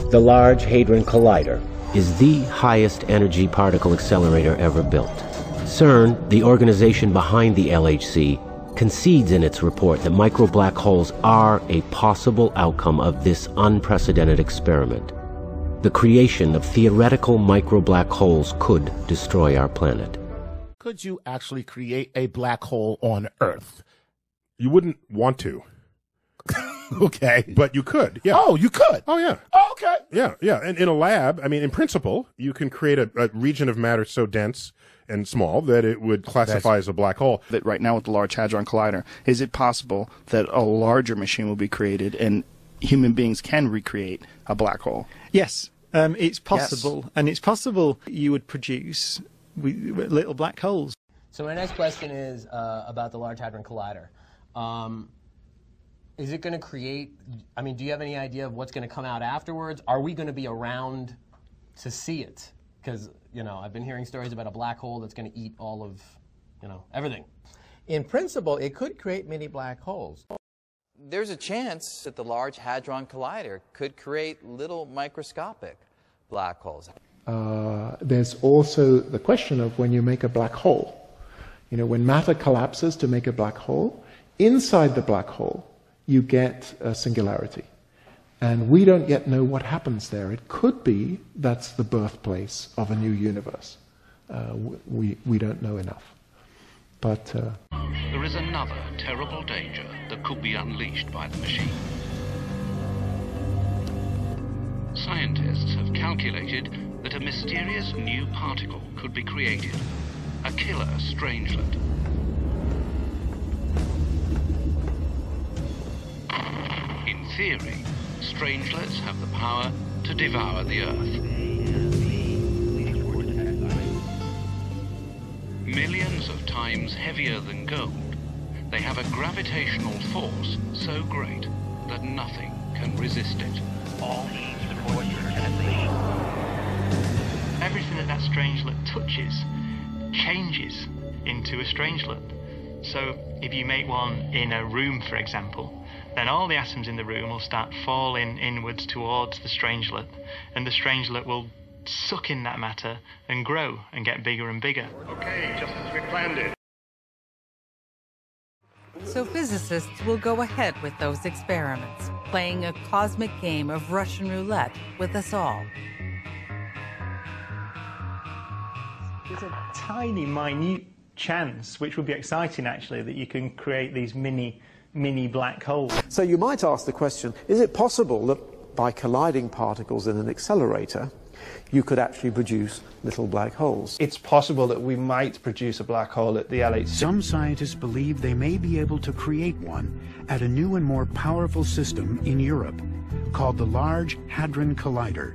The Large Hadron Collider is the highest energy particle accelerator ever built. CERN, the organization behind the LHC, concedes in its report that micro-black holes are a possible outcome of this unprecedented experiment. The creation of theoretical micro-black holes could destroy our planet. Could you actually create a black hole on Earth? You wouldn't want to. Okay. But you could, yeah. Oh, you could? Oh, yeah. Oh, okay. Yeah, yeah. And in a lab, I mean, in principle, you can create a region of matter so dense and small that it would classify as a black hole. That right now with the Large Hadron Collider, is it possible that a larger machine will be created and human beings can recreate a black hole? Yes, it's possible. Yes. And it's possible you would produce little black holes. So my next question is about the Large Hadron Collider. Is it going to create, I mean, do you have any idea of what's going to come out afterwards? Are we going to be around to see it? Because, you know, I've been hearing stories about a black hole that's going to eat all of, you know, everything. In principle, it could create mini black holes. There's a chance that the Large Hadron Collider could create little microscopic black holes. There's also the question of when you make a black hole. You know, when matter collapses to make a black hole, inside the black hole, you get a singularity. And we don't yet know what happens there. It could be that's the birthplace of a new universe. We don't know enough. But there is another terrible danger that could be unleashed by the machine. Scientists have calculated that a mysterious new particle could be created, a killer strangelet. In theory, strangelets have the power to devour the Earth. Millions of times heavier than gold, they have a gravitational force so great that nothing can resist it. All needs report your translation. Everything that strangelet touches changes into a strangelet. So if you make one in a room, for example, then all the atoms in the room will start falling inwards towards the strangelet, and the strangelet will suck in that matter and grow and get bigger and bigger. Okay, just as we planned it. So physicists will go ahead with those experiments, playing a cosmic game of Russian roulette with us all. There's a tiny, minute chance, which would be exciting actually, that you can create these mini black holes. So you might ask the question, is it possible that by colliding particles in an accelerator, you could actually produce little black holes? It's possible that we might produce a black hole at the LHC. Some scientists believe they may be able to create one at a new and more powerful system in Europe called the Large Hadron Collider.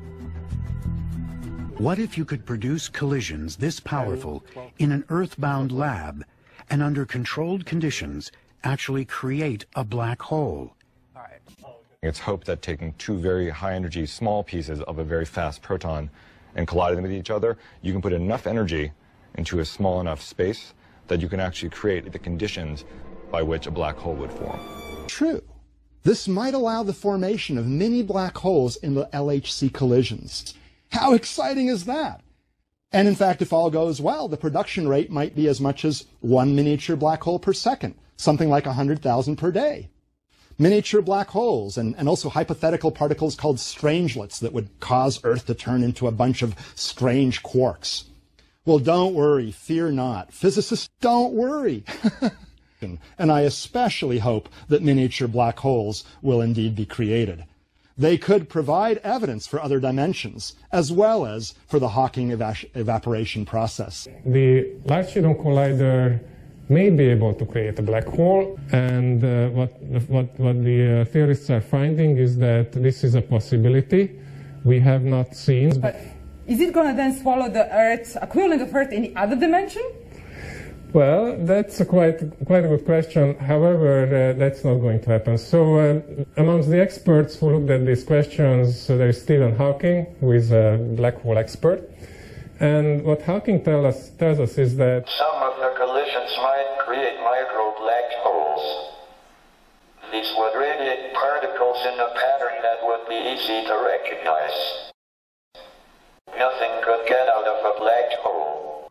What if you could produce collisions this powerful in an Earth-bound lab and under controlled conditions actually create a black hole? It's hoped that taking two very high-energy small pieces of a very fast proton and colliding them with each other, you can put enough energy into a small enough space that you can actually create the conditions by which a black hole would form. True. This might allow the formation of mini black holes in the LHC collisions. How exciting is that? And in fact, if all goes well, the production rate might be as much as 1 miniature black hole per second, something like 100,000 per day. Miniature black holes and also hypothetical particles called strangelets that would cause Earth to turn into a bunch of strange quarks. Well, don't worry, fear not. Physicists, don't worry. And I especially hope that miniature black holes will indeed be created. They could provide evidence for other dimensions, as well as for the Hawking evaporation process. The Large Hadron Collider may be able to create a black hole, and what the theorists are finding is that this is a possibility we have not seen. But is it going to then swallow the Earth, equivalent of Earth, in the other dimension? Well, that's quite a good question. However, that's not going to happen. So amongst the experts who looked at these questions, there is Stephen Hawking, who is a black hole expert. And what Hawking tells us is that some of the collisions might create micro black holes. This would really create particles in a pattern that would be easy to recognize. Nothing could get out of a black hole.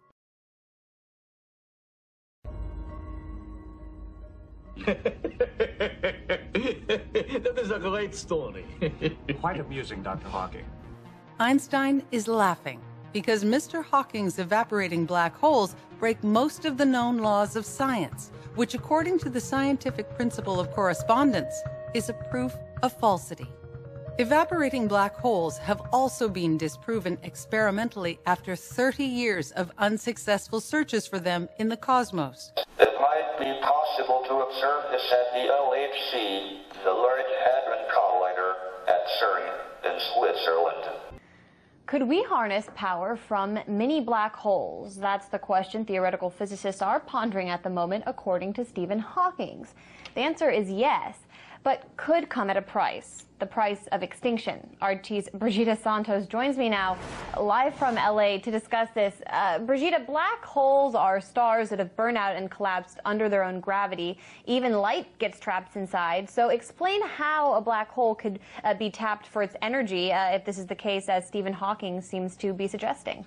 That is a great story. Quite amusing, Dr. Hawking. Einstein is laughing because Mr. Hawking's evaporating black holes break most of the known laws of science, which, according to the scientific principle of correspondence, is a proof of falsity. Evaporating black holes have also been disproven experimentally after 30 years of unsuccessful searches for them in the cosmos. It might be possible to observe this at the LHC, the Large Hadron Collider at CERN in Switzerland. Could we harness power from mini black holes? That's the question theoretical physicists are pondering at the moment, according to Stephen Hawking. The answer is yes, but could come at a price, the price of extinction. RT's Brigitte Santos joins me now live from LA to discuss this. Brigitte, black holes are stars that have burned out and collapsed under their own gravity. Even light gets trapped inside. So explain how a black hole could be tapped for its energy, if this is the case, as Stephen Hawking seems to be suggesting.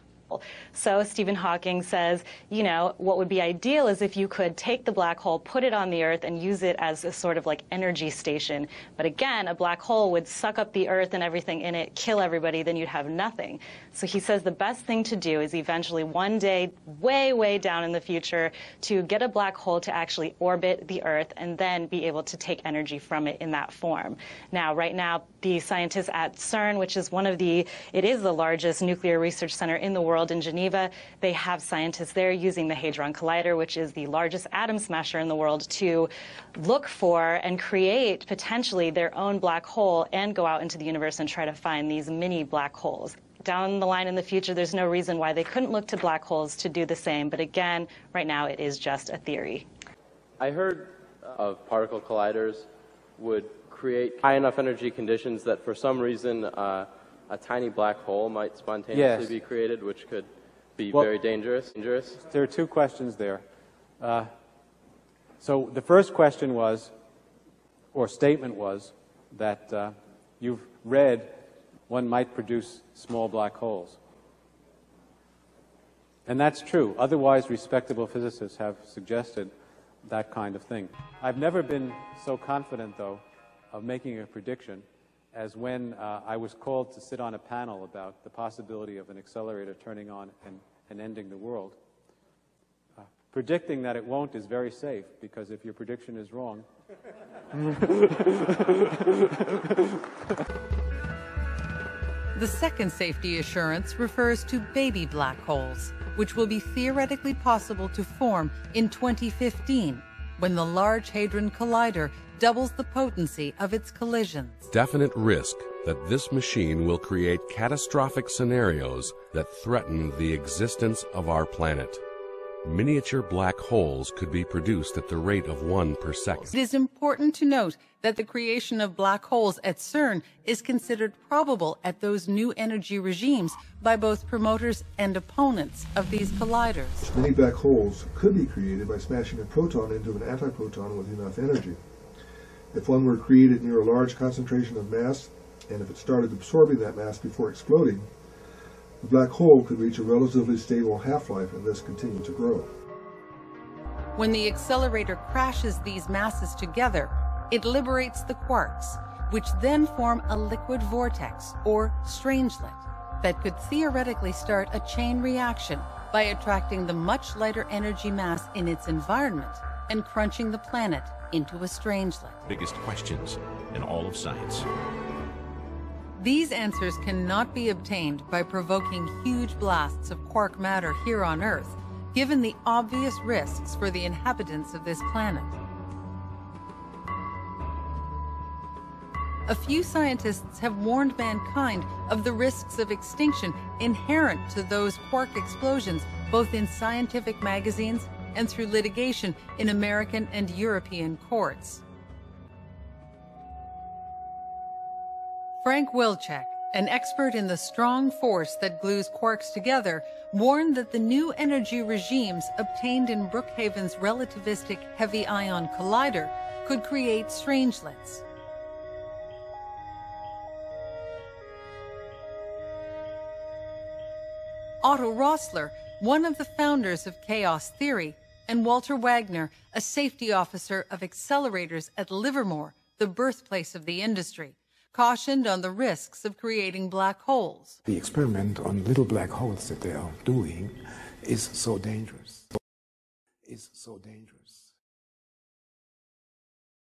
So Stephen Hawking says, you know, what would be ideal is if you could take the black hole, put it on the Earth, and use it as a sort of like energy station. But again, a black hole would suck up the Earth and everything in it, kill everybody, then you'd have nothing. So he says the best thing to do is eventually one day, way, way down in the future, to get a black hole to actually orbit the Earth and then be able to take energy from it in that form. Now, right now, the scientists at CERN, which is it is the largest nuclear research center in the world, in Geneva, they have scientists there using the Hadron Collider, which is the largest atom smasher in the world, to look for and create potentially their own black hole and go out into the universe and try to find these mini black holes. Down the line in the future, there's no reason why they couldn't look to black holes to do the same. But again, right now it is just a theory. I heard of particle colliders would create high enough energy conditions that for some reason a tiny black hole might spontaneously be created, which could be very dangerous. There are two questions there. So the first question was, or statement was, that you've read one might produce small black holes. And that's true. Otherwise, respectable physicists have suggested that kind of thing. I've never been so confident, though, of making a prediction as when I was called to sit on a panel about the possibility of an accelerator turning on and ending the world. Predicting that it won't is very safe, because if your prediction is wrong... The second safety assurance refers to baby black holes, which will be theoretically possible to form in 2015, when the Large Hadron Collider doubles the potency of its collisions. Definite risk that this machine will create catastrophic scenarios that threaten the existence of our planet. Miniature black holes could be produced at the rate of 1 per second. It is important to note that the creation of black holes at CERN is considered probable at those new energy regimes by both promoters and opponents of these colliders. Many black holes could be created by smashing a proton into an antiproton with enough energy. If one were created near a large concentration of mass, and if it started absorbing that mass before exploding, the black hole could reach a relatively stable half-life and thus continue to grow. When the accelerator crashes these masses together, it liberates the quarks, which then form a liquid vortex, or strangelet, that could theoretically start a chain reaction by attracting the much lighter energy mass in its environment and crunching the planet into a strangelet. Biggest questions in all of science. These answers cannot be obtained by provoking huge blasts of quark matter here on Earth, given the obvious risks for the inhabitants of this planet. A few scientists have warned mankind of the risks of extinction inherent to those quark explosions, both in scientific magazines and through litigation in American and European courts. Frank Wilczek, an expert in the strong force that glues quarks together, warned that the new energy regimes obtained in Brookhaven's relativistic heavy ion collider could create strangelets. Otto Rossler, one of the founders of chaos theory, and Walter Wagner, a safety officer of accelerators at Livermore, the birthplace of the industry, cautioned on the risks of creating black holes. The experiment on little black holes that they are doing is so dangerous.